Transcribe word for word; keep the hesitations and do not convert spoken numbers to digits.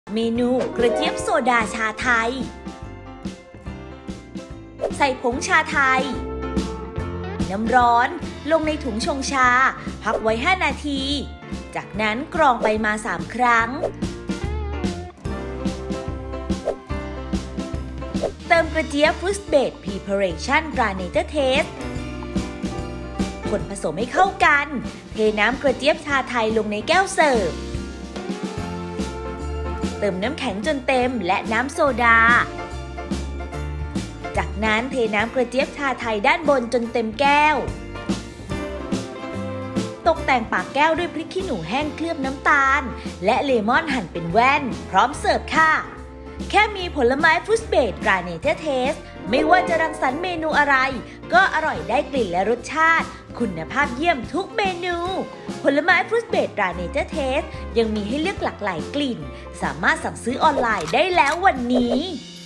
เมนูกระเจี๊ยบโซดาชาไทยใส่ผงชาไทยน้ำร้อนลงในถุงชงชาพักไว้ห้านาทีจากนั้นกรองไปมาสามครั้งเติมกระเจี๊ยบ Fruit Based Preparation ตรา Nature Taste คนผสมให้เข้ากันเทน้ำกระเจี๊ยบชาไทยลงในแก้วเสิร์ฟเติมน้ำแข็งจนเต็มและน้ำโซดาจากนั้นเทน้ำกระเจี๊ยบชาไทยด้านบนจนเต็มแก้วตกแต่งปากแก้วด้วยพริกขี้หนูแห้งเคลือบน้ำตาลและเลมอนหั่นเป็นแว่นพร้อมเสิร์ฟค่ะแค่มีผลไม้ฟรุตเบสตรา Nature Taste ไม่ว่าจะรังสรรค์เมนูอะไรก็อร่อยได้กลิ่นและรสชาติคุณภาพเยี่ยมทุกเมนูผลไม้ฟรุตเบสตรา Nature Taste ยังมีให้เลือกหลากหลายกลิ่นสามารถสั่งซื้อออนไลน์ได้แล้ววันนี้